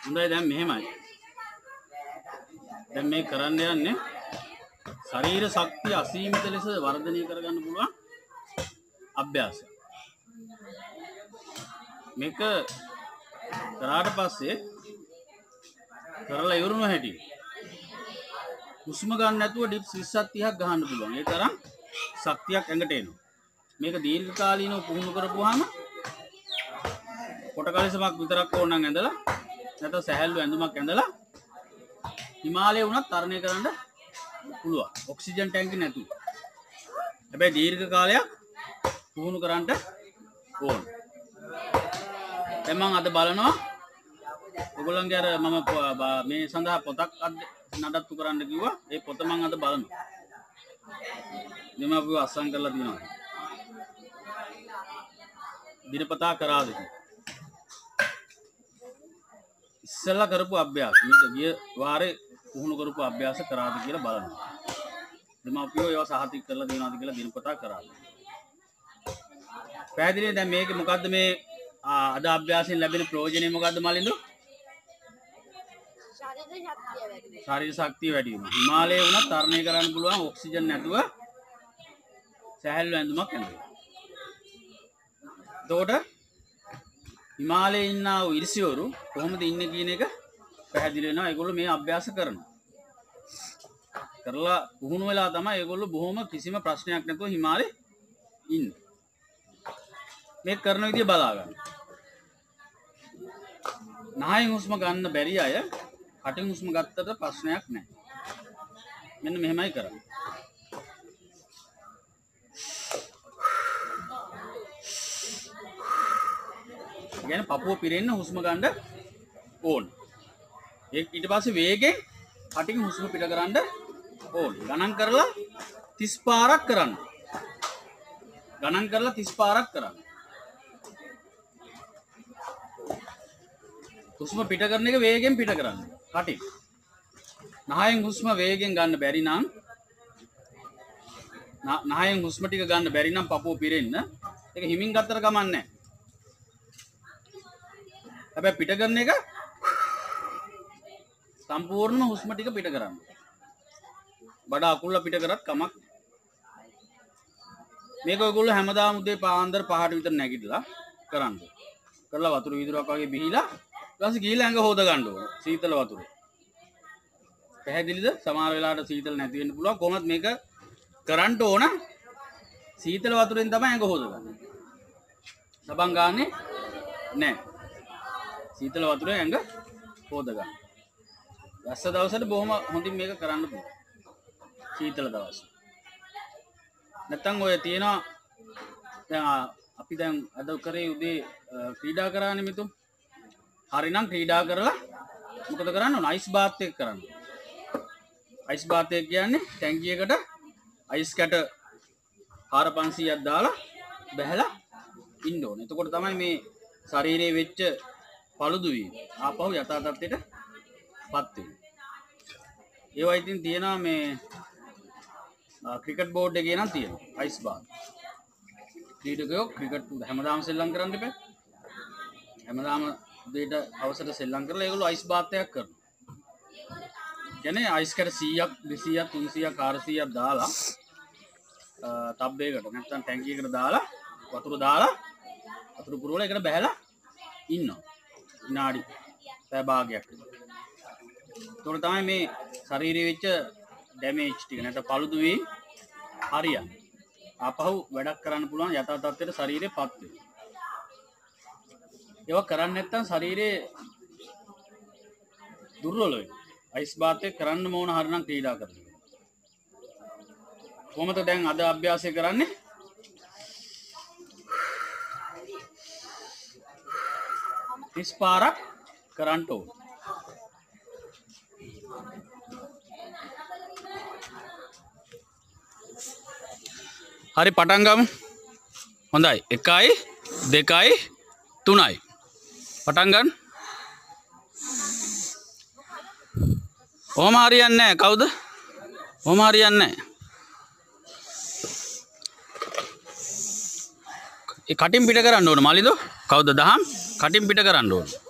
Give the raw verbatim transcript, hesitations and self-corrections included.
හොඳයි දැන් මෙහෙමයි. දැන් මේ කරන්න යන්නේ ශරීර ශක්තිය අසීමිත ලෙස වර්ධනය කරගන්න පුළුවන් අභ්‍යාසය. මේක කරාට පස්සේ කරලා ඉවරුන හැටි හුස්ම ගන්න නැතුව ඩිප්ස් විස්සක් තිහක් ගහන්න පුළුවන්. ඒ තරම් ශක්තියක් ඇඟට එනවා. මේක දීර්ඝ කාලීනව පුහුණු කරපුවාම කොට කලිසමක් විතරක් ඕන නම් ඇඳලා නැත්නම් සැහැල්ලු ඇඳුමක් ඇඳලා හිමාලය වුණත් තරණය කරන්න පුළුවන්. ඔක්සිජන් ටැංකිය නැතුව. හැබැයි දීර්ඝ කාලයක් පුහුණු කරන්න ඕන. දැන් මම අද බලනවා ඔයගොල්ලන්ගේ අර මම මේ සඳහා පොතක් නඩත්තු කරන්න කිව්වා. ඒ පොත මම අද බලනවා. දෙමාපියෝ අස්සම් කරලා තියෙනවා. දිනපතා කරාද ඉස්සෙල්ලා කරපු අභ්‍යාස මේක ගිය වාරේ පුහුණු කරපු අභ්‍යාස කරාද කියලා බලනවා. දෙමාපියෝ ඒවා සහතික කරලා දෙනවාද කියලා දිනපතා කරාද. පැහැදිලිද? දැන් මේක මොකද්ද මේ අද අභ්‍යාසයෙන් ලැබෙන ප්‍රයෝජනේ මොකද්ද මලින්ද? ශරීර ශක්තිය වැඩි වෙනවා. හිමාලයේ වුණත් තරණය කරන්න පුළුවන් ඔක්සිජන් නැතුව සැහැල්ලු ඇඳුමක් ඇඳලා. එතකොට හිමාලයේ ඉන්න ඉරිසිවරු කොහොමද ඉන්නේ කියන එක පැහැදිලි වෙනවා. ඒගොල්ලෝ මේ අභ්‍යාස කරනවා. කරලා පුහුණු වෙලා තමයි ඒගොල්ලෝ බොහොම කිසිම ප්‍රශ්නයක් නැතුව හිමාලයේ ඉන්නේ. මේක කරන විදිය බලා ගන්න. නහයෙන් හුස්ම ගන්න බැරි අය කටින් හුස්ම ගත්තට ප්‍රශ්නයක් නැහැ. මෙන්න මෙහෙමයි කරන්නේ. කියන්නේ පපුව පිරෙන්න හුස්ම ගන්න ඕන. ඒක ඊට පස්සේ වේගෙන් කටින් හුස්ම පිට කරන්න ඕන. ගණන් කරලා තිස් පාරක් කරන්න. ගණන් කරලා තිස් පාරක් කරන්න. හුස්ම පිට කරන එක වේගෙන් පිට කරන්න. කටින්. නහයෙන් හුස්ම වේගෙන් ගන්න බැරි නම් නහයෙන් හුස්ම ටික ගන්න බැරි නම් පපුව පිරෙන්න ඒක හිමින් ගත්තට කමක් නැහැ. හැබැයි පිට කරන එක සම්පූර්ණ හුස්ම ටික පිට කරන්න. බඩ අකුල්ල පිට කරත් කමක්. මේක ඔයගොල්ලෝ හැමදාම උදේ පාන්දර පහට විතර නැගිටලා කරන්න. කරලා වතුර වීදුරක් වගේ බිහිලා ඊපස්සේ ගිහලා ඇඟ හොද ගන්න ඕන. සීතල වතුරේ. පැහැදිලිද? සමහර වෙලාවට සීතල නැති වෙන්න පුළුවන්. කොහොමද මේක කරන්න ඕන? සීතල වතුරෙන් තමයි ඇඟ හොද ගන්න. සබන් ගන්නෙ නැහැ. සීතල වතුරේ ඇඟ හොද ගන්න. වැස්ස දවසට බොහොම හොඳින් මේක කරන්න පුළුවන්. සීතල දවස්. නැත්තම් ඔය තියෙනවා දැන් අපි දැන් අද කරේ උදේ ක්‍රීඩා කරානේ මිතු. හරිනම් ක්‍රීඩා කරලා මොකද කරන්න ඕන? අයිස් බාත් එක කරන්න. අයිස් බාත් එක කියන්නේ ටැංකියකට අයිස් කැට හාර පන්සීයක් දාලා බැහැලා ඉන්න ඕනේ. එතකොට තමයි මේ ශරීරයේ වෙච්ච පළුදු වීම ආපහු යථා තත්ත්වයට පත් වෙන්නේ. ඒවා ඉතින් තියෙනවා මේ ක්‍රිකට් බෝඩ් එකේ නම් තියෙනවා අයිස් බාත්. ක්‍රීඩකයෝ ක්‍රිකට් හැමදාම සෙල්ලම් කරන්න එපා. හැමදාම උදේට අවසර සෙල්ලම් කරලා ඒගොල්ලෝ අයිස් බාත් එකක් කරනවා. කියන්නේ අයිස් කැට සීයක් දෙසීයක් තුන්සීයක් හාරසීයක් දාලා ටබ් එකකට නැත්නම් ටැංකියකට දාලා වතුර දාලා වතුර පුරවලා ඒකට බැහැලා ඉන්නවා. විනාඩි පැය භාගයක් විතර. ඒතකොට තමයි මේ ශරීරයේ වෙච්ච ඩැමේජ් ටික නැත්නම් පළුදු වීම හරියන්නේ. ආපහු වැඩක් කරන්න පුළුවන් යථා තත්ත්වයට ශරීරයපත් වෙනවා. ඒවා කරන්නේ නැත්නම් ශරීරයේ දුර්වල වෙනවා. අයිස් බාත් එක කරන්න ඕන හරිනම් ක්‍රීඩා කරන්න. කොහොමද දැන් අද අභ්‍යාසය කරන්නේ? තිස් පාරක් කරන්න ඕන. හරි පටන් ගමු. හොඳයි. එකයි දෙකයි තුනයි. පටන් ගන්න. ඔහොම හරියන්නේ නැහැ. කවුද? ඔහොම හරියන්නේ නැහැ. ඒ කටින් පිට කරන්න ඕන මලිදෝ. කවුද දහම්? කටින් පිට කරන්න ඕන.